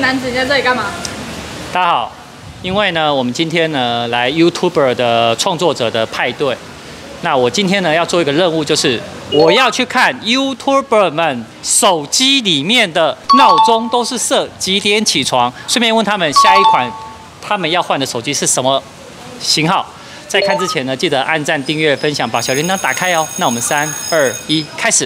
男子，你在这里干嘛？ 大家好，因为呢，我们今天呢来 YouTuber 的创作者的派对。那我今天呢要做一个任务，就是我要去看 YouTuber 们手机里面的闹钟都是设几点起床，顺便问他们下一款他们要换的手机是什么型号。在看之前呢，记得按赞、订阅、分享，把小铃铛打开哦。那我们3、2、1，开始。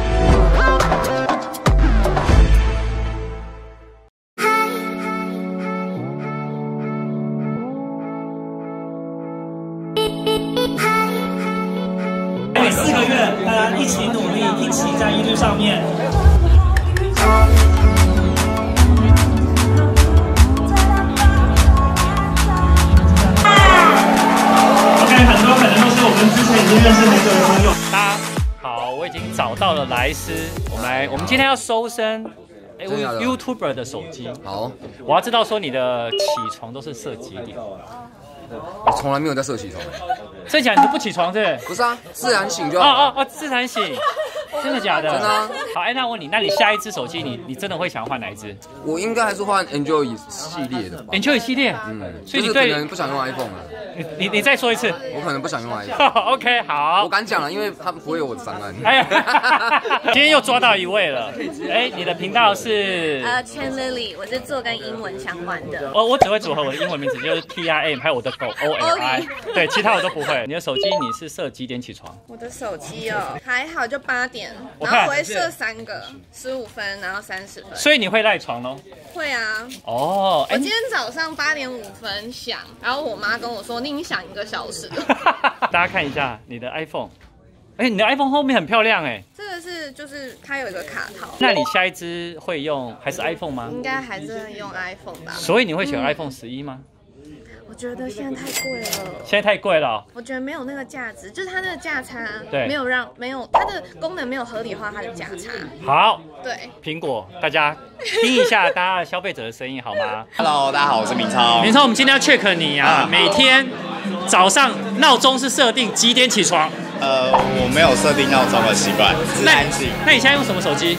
每4个月，大家一起努力，一起在一路上面。OK， 很多可能都是我们之前已经认识的一个朋友。 大家好，我已经找到了莱斯，我们今天要搜身。YouTuber 的手机。好，我要知道说你的起床都是设几点？ 我从来没有在设起床。 真假？你都不起床是？ 不是啊，自然醒就好。 哦，自然醒。真的假的？ 真的啊。 好，那我问你，那你下一只手机你真的会想要换哪一只？ 我应该还是换 Enjoy 系列的吧。 Enjoy 系列？ 所以你对可能不想用 iPhone 了。 你再说一次。 我可能不想用 iPhone。 OK， 好。 我敢讲了，因为他们不会有我的档案。 哎呀，今天又抓到一位了。你的频道是 Chen Lily， 我是做跟英文相关的。 我只会组合我的英文名字，就是 TRM， 还有我的狗 OLI， 对，其他我都不会。你的手机你是设几点起床？ 我的手机哦，还好就8点，然后我会设3个，15分，然后30分。 所以你会赖床咯？ 会啊。 哦， 我今天早上8点5分响，然后我妈跟我说你已经响1个小时了。 大家看一下你的 iPhone， 你的 iPhone 后面很漂亮哎。 这个就是它有一个卡套。 那你下一支会用还是 iPhone 吗？ 应该还是会用 iPhone 吧。 所以你会选 iPhone 11吗？ 我觉得现在太贵了。 现在太贵了。 我觉得没有那个价值，就是它那个价差， 对， 没有它的功能没有合理化它的价差。 好， 对， 苹果，大家听一下大家消费者的声音好吗 ？Hello， 大家好，我是明超。 明超，我们今天要 check 你啊，每天早上闹钟是设定几点起床？ 我没有设定闹钟的习惯，自然醒。 那你现在用什么手机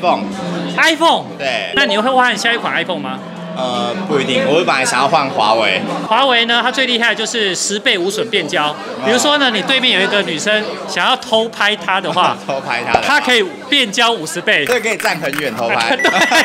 ？iPhone。 对。那你会换下一款 iPhone 吗？ 不一定，我本来想要换华为。 华为呢，它最厉害的就是10倍无损变焦。比如说呢，你对面有一个女生想要偷拍她的话，她可以变焦50倍， 对，可以站很远偷拍。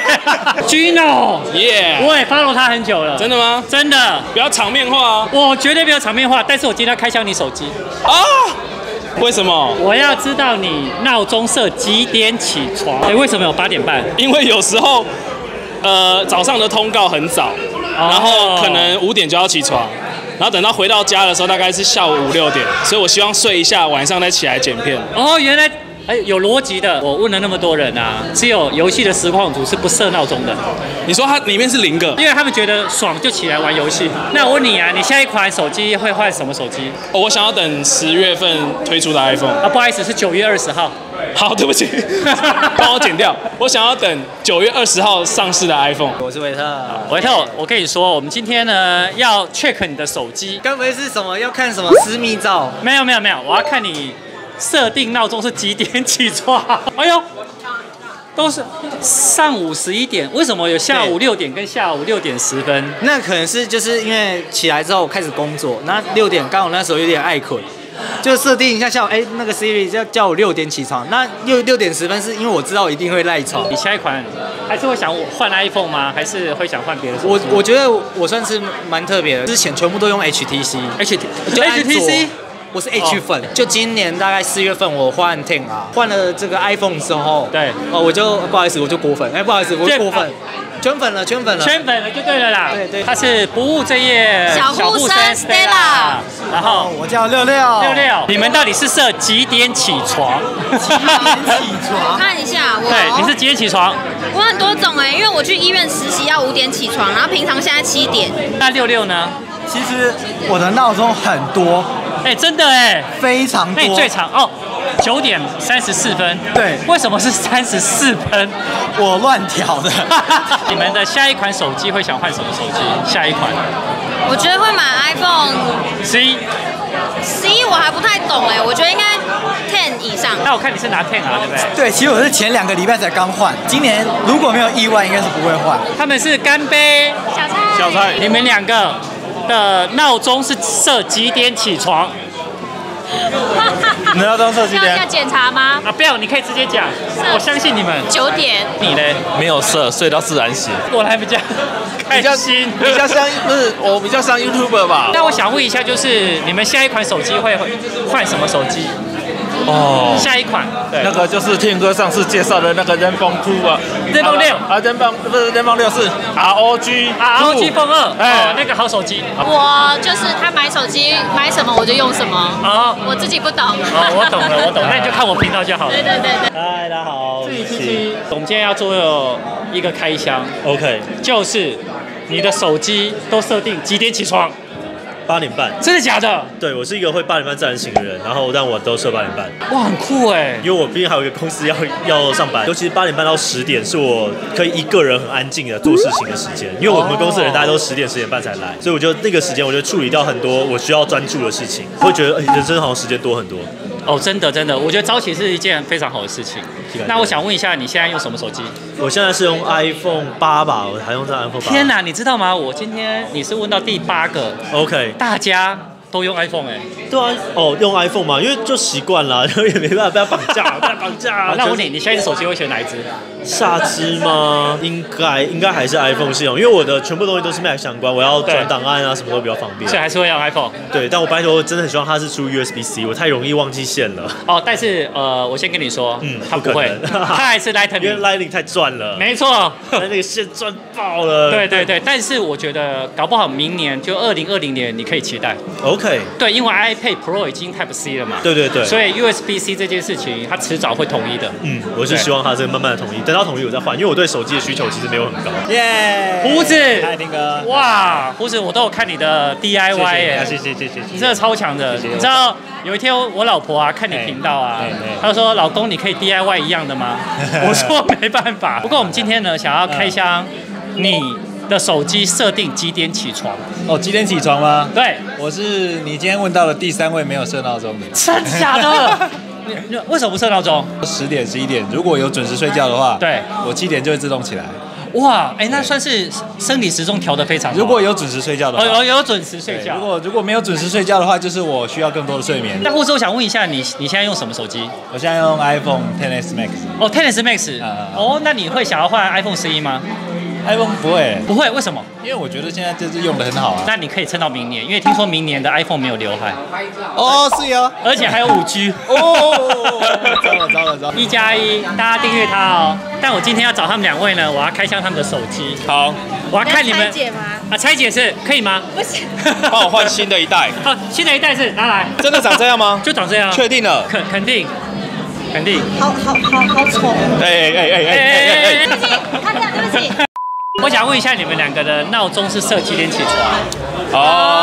Gino， 耶！ 我也 follow 他很久了。 真的吗？ 真的， 不要场面化啊！ 我绝对没有场面化，但是我今天要开箱你手机啊！为什么？ 我要知道你闹钟设几点起床？为什么有8点半？ 因为有时候。早上的通告很早，然后可能5点就要起床，然后等到回到家的时候大概是下午5、6点，所以我希望睡一下，晚上再起来剪片。 哦，原来有逻辑的。我问了那么多人啊，只有游戏的实况组是不设闹钟的。 你说它里面是0个？ 因为他们觉得爽就起来玩游戏。那我问你啊，你下一款手机会换什么手机？ 我想要等10月份推出的 iPhone。 啊，不好意思，是9月20号。 好，对不起，帮我剪掉。我想要等9月20号上市的 iPhone。 我是维特， 我跟你说，我们今天呢要 check 你的手机。 该不会是什么要看什么私密照？ 没有，我要看你设定闹钟是几点起床。哎呦，都是上午11点，为什么有下午6点跟下午6点10分？ 那可能是就是因为起来之后开始工作，那6点刚好那时候有点爱困。就设定一下下午，那个 Siri 叫我6点起床，那6点10分是因为我知道我一定会赖床。 你下一款还是会想换 iPhone 吗？还是会想换别的手机？ 我觉得我算是蛮特别的，之前全部都用 HTC， 我是 H 粉。就今年大概4月份我换 Ten 啊，换了这个 iPhone 之后， 对， 我就不好意思，我就果粉，不好意思，我果粉。圈粉了就对了啦。对， 他是不务正业小护生 Stella， 然后我叫66。 你们到底是设几点起床？ 我看一下， 对，你是几点起床？ 我很多种因为我去医院实习要5点起床，然后平常现在7点。 那66呢？ 其实我的闹钟很多， 真的非常多。 那你最长9点34分。 对， 为什么是34分？ 我乱调的。 你们的下一款手机会想换什么手机？下一款？ 我觉得会买 iPhone 11。 11我还不太懂我觉得应该 10 以上。 那我看你是拿 10啊，对不对？ 对，其实我是前2个礼拜才刚换，今年如果没有意外，应该是不会换。 他们是干杯， 小菜， 你们2个的闹钟是设几点起床？ 你们闹钟设几点？ 要检查吗？ 啊，不要，你可以直接讲，我相信你们。 9点。 你呢？ 没有设，睡到自然醒。 我来比较开心， 比较像不是我比较像 YouTuber 吧？ 那我想问一下，就是你们下一款手机会换什么手机？ 哦， 下一款，对， 那个就是天哥上次介绍的那个 Zenfone 2啊 ，Zenfone 6 啊，Zenfone 不是 Zenfone 6是 ROG Phone 2，哎，那个好手机。 我就是他买手机买什么我就用什么， 哦， 我自己不懂。 哦，我懂了，我懂了，那你就看我频道就好了。 对对对对。 嗨，大家好， 自己七，我们今天要做一个开箱 OK， 就是你的手机都设定几点起床 ？8点半。 真的假的？ 对，我是一个会8点半自然醒的人，然后但我都设8点半。 哇，很酷哎！ 因为我毕竟还有一个公司要上班，尤其是8点半到10点是我可以一个人很安静的做事情的时间。因为我们公司的人大家都10点10点半才来，所以我就那个时间我就处理掉很多我需要专注的事情，会觉得人生好像时间多很多。 哦，真的，我觉得早起是一件非常好的事情。那我想问一下，你现在用什么手机？ 我现在是用 iPhone 8吧，我还用这 iPhone 8。 天哪，你知道吗？我今天你是问到第8个 ，OK， 大家都用 iPhone 哎。 对啊，哦，用 iPhone 嘛，因为就习惯了，然后也没办法被他绑架，被他绑架。 好，那我问你，你下一只手机会选哪一只？ 下支吗？应该还是 iPhone 系统，因为我的全部东西都是 Mac 相关，我要转档案啊，什么都比较方便。 所以还是会用 iPhone。 对，但我拜托，真的很希望它是出 USB-C， 我太容易忘记线了。 哦，但是我先跟你说，它不会，它还是 Lightning， 因为 Lightning 太赚了。 没错， 那个线赚爆了。 对，但是我觉得搞不好明年就2020年你可以期待。 OK。 对，因为 iPad Pro 已经 Type C 了嘛。 对。 所以 USB-C 这件事情，它迟早会统一的。 我是希望它这个慢慢的统一，等到统一我再换，因为我对手机的需求其实没有很高。 耶， 胡子， 嗨，丁哥， 哇，胡子，我都有看你的 DIY 耶， 谢谢， 你真的超强的。你知道有一天我老婆啊看你频道啊，她就说：“老公，你可以 DIY 一样的吗？”我说没办法。不过我们今天呢，想要开箱你的手机设定几点起床？ 哦，几点起床吗？ 对， 我是你今天问到的第3位没有设闹钟的。 真假的？你为什么不设闹钟 ？10点、11点，如果有准时睡觉的话， 对， 我7点就会自动起来。 哇，那算是生理时钟调得非常好。 如果有准时睡觉的话， 有准时睡觉。 如果没有准时睡觉的话，就是我需要更多的睡眠。 那或者我想问一下，你现在用什么手机？ 我现在用 iPhone XS Max。 哦，XS Max。哦，那你会想要换 iPhone 11吗 ？iPhone 不会， 为什么？ 因为我觉得现在这支用的很好啊。 那你可以撑到明年，因为听说明年的 iPhone 没有刘海。 哦，是哦， 而且还有5G。 糟了 ！1+1，大家订阅他哦。但我今天要找他们2位呢，我要开箱他们的手机。 好， 我要看你们拆解吗？ 拆解是可以吗？ 不行。 帮我换新的一代。 好，新的一代是拿来。 真的长这样吗？ 就长这样。 确定了？ 肯定。 好丑。 对不起，看这样，对不起。 我想问一下，你们2个的闹钟是设几点起床？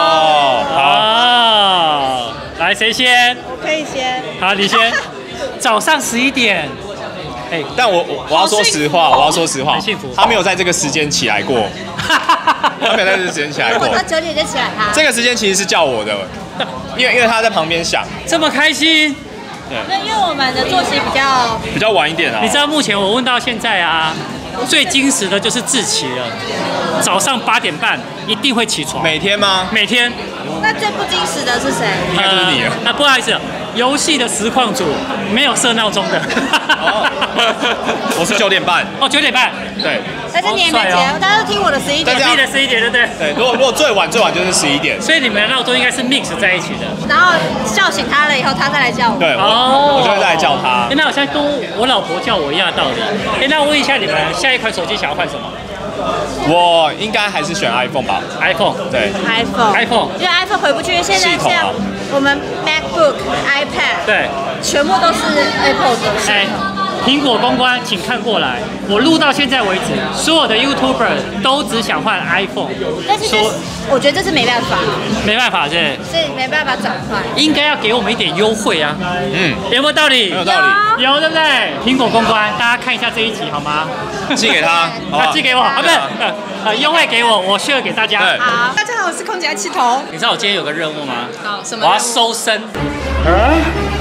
好， 来，谁先？ 我可以先。 好，你先。早上11点。 但我要说实话， 很幸福。 他没有在这个时间起来过，他没有在这个时间起来过。 我到9点就起来他。 这个时间其实是叫我的，因为他在旁边响。 这么开心？ 对，因为我们的作息比较晚一点啊。 你知道目前我问到现在啊，最矜持的就是志奇了，早上8点半一定会起床。 每天吗？ 每天。 那最不矜持的是谁？ 应该就是你了。 不好意思，游戏的实况组没有设闹钟的。 我是9点半。 哦，9点半。 对。 但是你也没接，大家都听我的11点。 你的11点，对不对？ 对，如果最晚就是11点。 所以你们的闹钟应该是 mix 在一起的。 然后叫醒他了以后，他再来叫我。 对，我就会再来叫他。 那好像跟我老婆叫我一样的道理。那我问一下你们，下一款手机想要换什么？ 我应该还是选 iPhone 吧。 iPhone 对。 iPhone， 因为 iPhone 回不去，现在像我们 MacBook、iPad， 对， 全部都是 Apple 的。 苹果公关，请看过来。我录到现在为止，所有的 YouTuber 都只想换 iPhone， 但是我觉得这是没办法。 没办法，是没办法转换。 应该要给我们一点优惠啊。有没有道理？ 有道理。 有，对不对？苹果公关，大家看一下这一集好吗？ 寄给他， 寄给我啊，不是，优惠给我share给大家。 好，大家好，我是空姐七头。 你知道我今天有个任务吗？ 好，什么？ 我要搜身。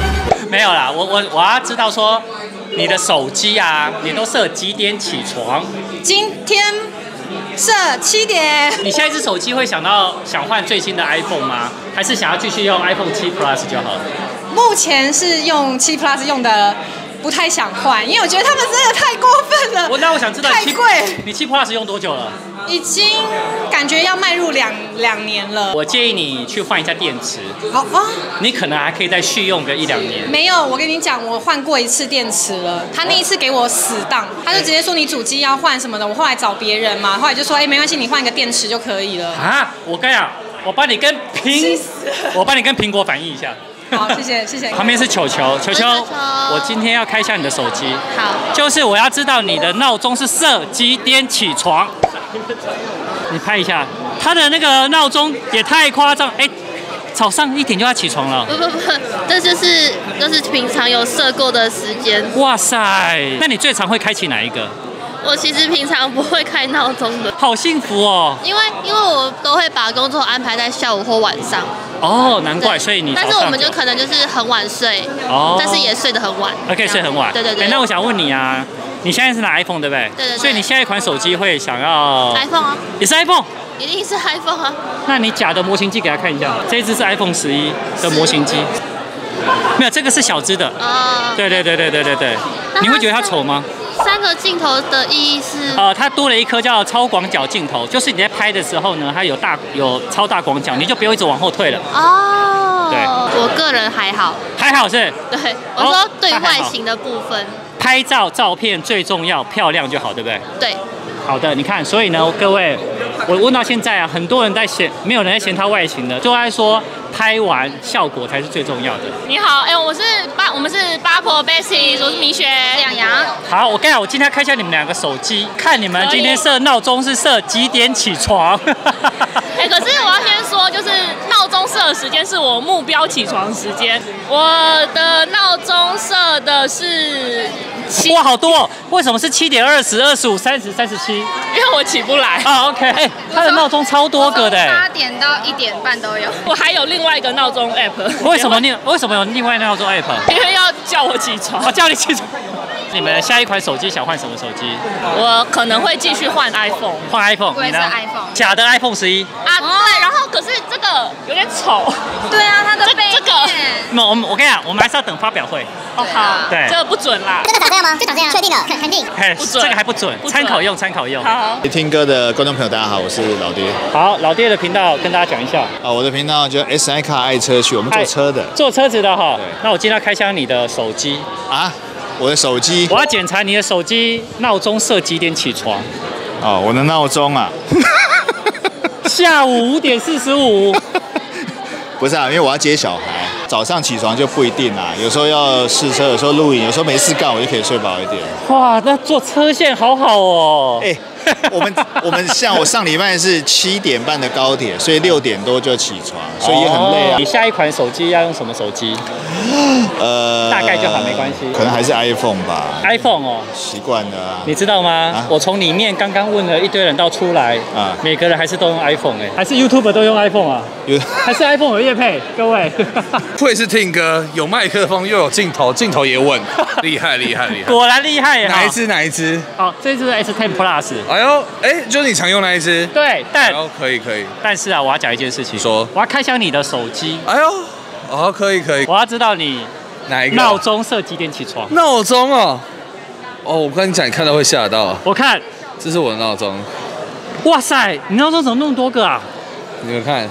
没有啦，我要知道说你的手机啊，你都设几点起床？ 今天设7点。 你下一只手机会想换最新的 iPhone 吗？还是想要继续用 iPhone 7 Plus 就好了？ 目前是用7 Plus 用的。不太想换，因为我觉得他们真的太过分了。 那我想知道太贵。 你7 Plus 用多久了？ 已经感觉要迈入两年了。 我建议你去换一下电池。 好啊。 你可能还可以再续用个1-2年。 没有，我跟你讲，我换过一次电池了。他那一次给我死当，他就直接说你主机要换什么的。我后来找别人嘛，后来就说没关系，你换一个电池就可以了。 啊！我跟你讲，我帮你跟苹果反映一下。 好，谢谢。 旁边是球，我今天要开箱你的手机。 好， 就是我要知道你的闹钟是设几点起床。你拍一下，他的那个闹钟也太夸张，早上1点就要起床了。 不，这就是平常有设过的时间。 哇塞，那你最常会开启哪一个？ 我其实平常不会开闹钟的。 好幸福哦。 因为我都会把工作安排在下午或晚上。 哦，难怪，所以你。 但是我们就可能就是很晚睡，但是也睡得很晚。 可以睡很晚。 对。 那我想问你啊，你现在是拿 iPhone 对不对？ 对。 所以你下一款手机会想要 iPhone 啊？ 也是 iPhone。 一定是 iPhone 啊。那你假的模型机给他看一下，这一只是 iPhone 11的模型机。没有，这个是小只的。对。你会觉得它丑吗 ？3个镜头的意义是？ 它多了一颗叫超广角镜头，就是你在拍的时候呢，它有超大广角，你就不用一直往后退了。对， 我个人还好。 还好是？ 对，我说对外形的部分。 拍照片最重要，漂亮就好，对不对？ 对。 好的，你看，所以呢，各位，我问到现在啊，很多人在没有人在嫌它外形的，就在说拍完效果才是最重要的。 你好，我们是八婆 Bessy， 我是米雪两阳。 好，我跟你讲，我今天要开箱你们2个手机，看你们今天设闹钟是设几点起床。 可是我要先说，就是闹钟设的时间是我目标起床时间，我的闹钟设的是哇，好多哦！为什么是7点20、25、30、37？ 因为我起不来。 OK， 它的闹钟超多个的。 8点到1点半都有。 我还有另外一个闹钟 app。 为什么有另外闹钟 app？ 因为要叫我起床。 叫你起床。你们下一款手机想换什么手机？ 我可能会继续换 iPhone。 换 iPhone， 我也是 iPhone。 假的 iPhone 11。 对，然后可是这个有点丑。 对啊，它的背面。 这个。 我跟你讲，我们还是要等发表会。 好。对。这个不准啦。 这个长这样吗？就长这样，确定了，肯定。 不准。 这个还不准，参考用。 好。 听歌的观众朋友，大家好，我是老爹。 好，老爹的频道跟大家讲一下。 我的频道叫 SI Car 爱车区，我们做车的。 做车子的哈。那我今天要开箱你的手机啊。我的手机， 我要检查你的手机闹钟设几点起床？ 我的闹钟啊， 下午5点45。 不是啊，因为我要接小孩，早上起床就不一定啦。有时候要试车，有时候录影，有时候没事干，我就可以睡饱一点。 哇，那做车线好好哦。 我们像我上礼拜是7点半的高铁，所以6点多就起床，所以也很累啊。 你下一款手机要用什么手机？大概就好，没关系。 可能还是 iPhone 吧。 iPhone 哦， 习惯了啊。 你知道吗？我从里面刚刚问了一堆人到出来每个人还是都用 iPhone 还是 YouTuber 都用 iPhone 啊？还是 iPhone 有业配？各位， 会是听歌，有麦克风又有镜头，镜头也稳，厉害。 果然厉害呀！ 哪一支？ 好，这支是 S10 Plus。 就是你常用那一支。 对，但可以。 但是啊，我要讲一件事情。 说。 我要开箱你的手机。 可以。 我要知道你哪一个闹钟设几点起床？ 闹钟哦，我跟你讲，你看到会吓到。 我看， 这是我的闹钟。 哇塞，你闹钟怎么那么多个啊？ 你们看。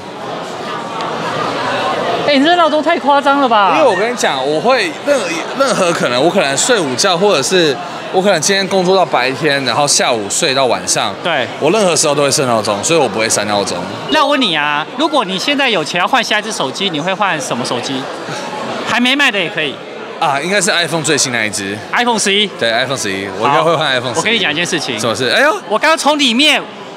你这闹钟太夸张了吧？ 因为我跟你讲，我会任何可能，我可能睡午觉，或者是我可能今天工作到白天，然后下午睡到晚上。对，我任何时候都会设闹钟，所以我不会删闹钟。 那我问你啊，如果你现在有钱要换下一只手机，你会换什么手机？还没卖的也可以。 应该是 iPhone 最新那一只 ，iPhone 11。 对 ，iPhone 11，我应该会换 iPhone 11。 我跟你讲一件事情。 什么事？ 我刚刚从里面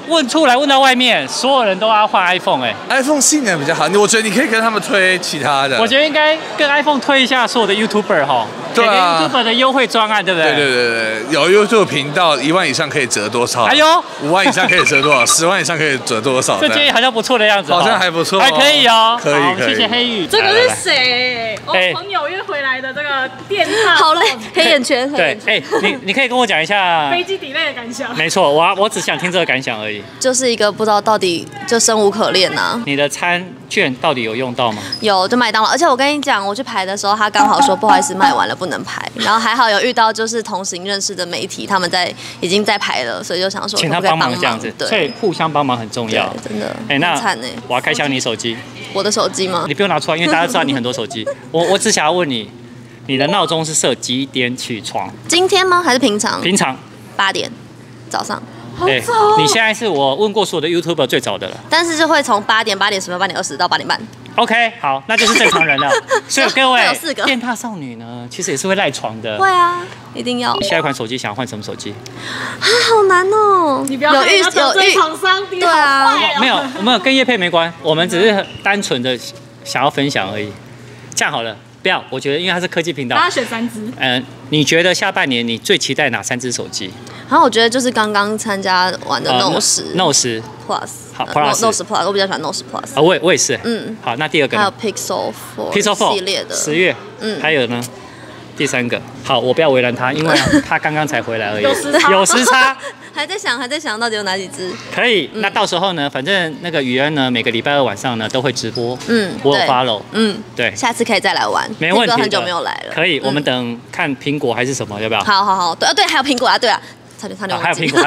问出来问到外面，所有人都要换 iPhone 哎。 iPhone 性能比较好，我觉得你可以跟他们推其他的。 我觉得应该跟 iPhone 推一下所有的 YouTuber 哈， 对啊 ，YouTuber 的优惠专案，对不对？ 对，有 YouTube 频道1万以上可以折多少？ 哎呦 ，5万以上可以折多少？10万以上可以折多少？ 这建议好像不错的样子， 好像还不错， 还可以哦。 可以， 谢谢黑羽。 这个是谁？我从纽约回来的这个电话， 好累，黑眼圈。 对，你可以跟我讲一下飞机delay的感想。 没错，我只想听这个感想而已。 就是一个不知道到底就生无可恋呐。 你的餐券到底有用到吗？ 有，就麦当劳。而且我跟你讲，我去排的时候，他刚好说不好意思卖完了不能排，然后还好有遇到就是同行认识的媒体，他们已经在排了，所以就想说请他帮忙这样子，所以互相帮忙很重要， 真的。 那惨哎， 我要开箱你手机。 我的手机吗？ 你不用拿出来，因为大家知道你很多手机。我只想要问你，你的闹钟是设几点起床？ 今天吗？还是平常？ 平常 8点早上。 好早哦！ 你现在是我问过所有的 YouTuber 最早的了。 但是就会从8点、8点10分、8点20到8点半。 OK， 好，那就是正常人了。所以各位有4个电踏少女呢，其实也是会赖床的。 会啊，一定要。 下一款手机想要换什么手机？ 啊，好难哦！ 你不要有厂商， 对啊， 没有跟业配没关，我们只是单纯的想要分享而已。这样好了。不要，我觉得因为它是科技频道， 大家选3支。 你觉得下半年你最期待哪3只手机？ 然后我觉得就是刚刚参加完的 Note 10 Plus， 好 Note 10 Plus， 我比较喜欢 Note 10 Plus。 啊，我也是。好，那第2个呢？ 还有 Pixel 4系列的 10月。还有呢？第3个。好，我不要为难他，因为他刚刚才回来而已。有时差。 还在想到底有哪几只？ 可以，那到时候呢，反正那个雨恩呢，每个礼拜2晚上呢都会直播。我有 follow。对。 下次可以再来玩。 没问题。 很久没有来了。 可以，我们等看苹果还是什么，要不要？ 好，对，还有苹果啊，对啊，差点还有苹果。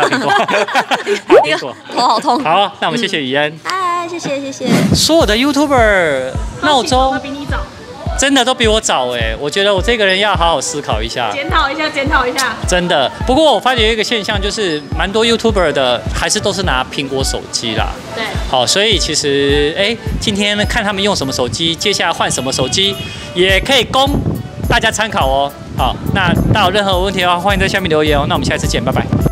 头好痛。 好，那我们谢谢雨恩。 嗨，谢谢。 所有的 YouTuber 闹钟比你早。 真的都比我早哎，我觉得我这个人要好好思考一下， 检讨一下。 真的，不过我发觉一个现象，就是蛮多 YouTuber 的还是都是拿苹果手机啦。 对。 好，所以其实今天看他们用什么手机，接下来换什么手机，也可以供大家参考哦。好，那大家有任何问题的话，欢迎在下面留言哦。那我们下次见，拜拜。